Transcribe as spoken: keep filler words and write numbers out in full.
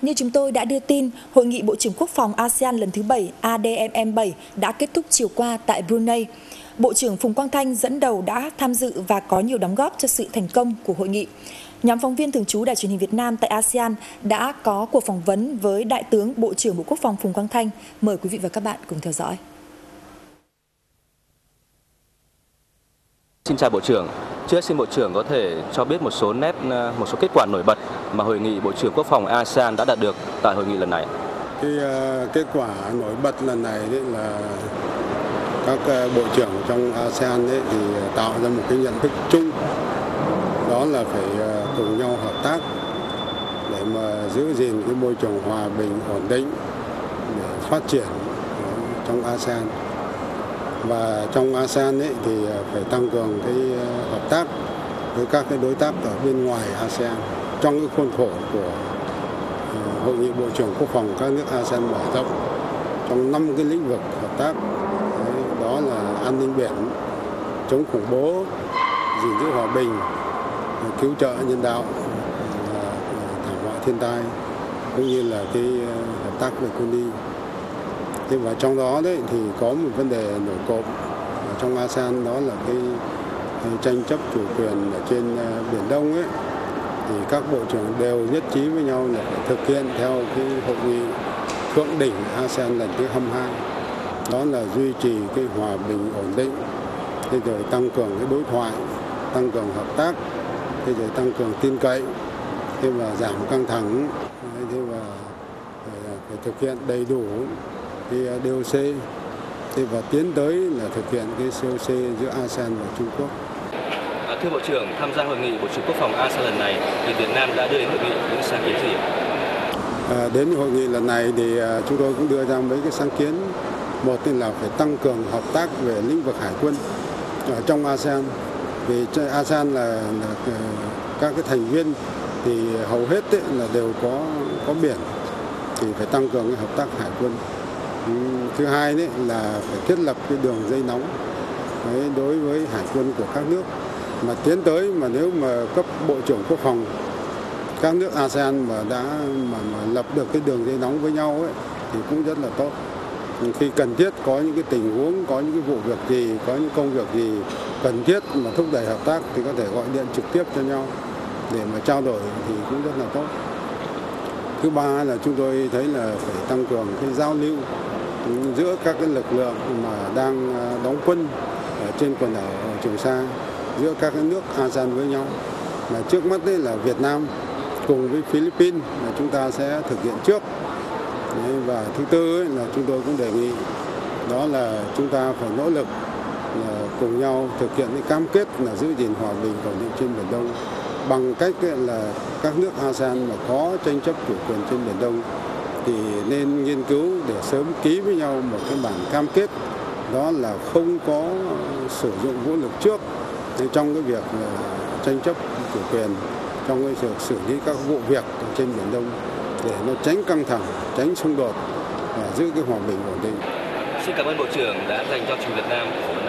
Như chúng tôi đã đưa tin, Hội nghị Bộ trưởng Quốc phòng a sê an lần thứ bảy A D M M bảy đã kết thúc chiều qua tại Brunei. Bộ trưởng Phùng Quang Thanh dẫn đầu đã tham dự và có nhiều đóng góp cho sự thành công của hội nghị. Nhóm phóng viên thường trú Đài truyền hình Việt Nam tại a sê an đã có cuộc phỏng vấn với Đại tướng Bộ trưởng Bộ Quốc phòng Phùng Quang Thanh. Mời quý vị và các bạn cùng theo dõi. Xin chào Bộ trưởng. Trước xin Bộ trưởng có thể cho biết một số nét, một số kết quả nổi bật mà Hội nghị Bộ trưởng Quốc phòng a sê an đã đạt được tại hội nghị lần này. Cái uh, kết quả nổi bật lần này đấy là các uh, bộ trưởng trong a sê an đấy thì tạo ra một cái nhận thức chung, đó là phải uh, cùng nhau hợp tác để mà giữ gìn cái môi trường hòa bình, ổn định để phát triển uh, trong a sê an. Và trong a sê an ấy thì phải tăng cường cái hợp tác với các cái đối tác ở bên ngoài a sê an trong cái khuôn khổ của Hội nghị Bộ trưởng Quốc phòng các nước a sê an mở rộng trong năm cái lĩnh vực hợp tác. Đấy, đó là an ninh biển, chống khủng bố, gìn giữ hòa bình, cứu trợ nhân đạo, thảm họa thiên tai, cũng như là cái hợp tác về quân y. Thế và trong đó đấy thì có một vấn đề nổi cộm trong a sê an, đó là cái tranh chấp chủ quyền ở trên Biển Đông ấy, thì các bộ trưởng đều nhất trí với nhau là phải thực hiện theo cái hội nghị thượng đỉnh a sê an lần thứ hai mươi hai, đó là duy trì cái hòa bình ổn định, thế rồi tăng cường cái đối thoại, tăng cường hợp tác, thế rồi tăng cường tin cậy, thế và giảm căng thẳng, thế và phải thực hiện đầy đủ cái đê ô xê, thế và tiến tới là thực hiện cái xê ô xê giữa a sê an và Trung Quốc. À, thưa Bộ trưởng, tham gia hội nghị Bộ trưởng Quốc phòng a sê an lần này thì Việt Nam đã đưa đến hội nghị những sáng kiến gì? À, đến hội nghị lần này thì chúng tôi cũng đưa ra mấy cái sáng kiến. Một là phải tăng cường hợp tác về lĩnh vực hải quân ở trong a sê an. Vì a sê an là, là các cái thành viên thì hầu hết ấy là đều có có biển, thì phải tăng cường cái hợp tác hải quân. Thứ hai đấy là phải thiết lập cái đường dây nóng đấy, đối với hải quân của các nước, mà tiến tới mà nếu mà cấp bộ trưởng quốc phòng các nước a sê an mà đã mà, mà lập được cái đường dây nóng với nhau ấy thì cũng rất là tốt. Khi cần thiết có những cái tình huống, có những cái vụ việc gì, có những công việc gì cần thiết mà thúc đẩy hợp tác thì có thể gọi điện trực tiếp cho nhau để mà trao đổi thì cũng rất là tốt. Thứ ba là chúng tôi thấy là phải tăng cường cái giao lưu giữa các cái lực lượng mà đang đóng quân ở trên quần đảo Trường Sa, giữa các cái nước a sê an với nhau. Mà trước mắt đấy là Việt Nam cùng với Philippines là chúng ta sẽ thực hiện trước. Đấy, và thứ tư ấy là chúng tôi cũng đề nghị đó là chúng ta phải nỗ lực là cùng nhau thực hiện cái cam kết là giữ gìn hòa bình ổn định trên Biển Đông bằng cách là các nước a sê an mà có tranh chấp chủ quyền trên Biển Đông thì nên nghiên cứu để sớm ký với nhau một cái bản cam kết, đó là không có sử dụng vũ lực trước trong cái việc tranh chấp chủ quyền, trong cái việc xử lý các vụ việc trên Biển Đông để nó tránh căng thẳng, tránh xung đột và giữ cái hòa bình ổn định. Xin cảm ơn Bộ trưởng đã dành cho truyền hình Việt Nam.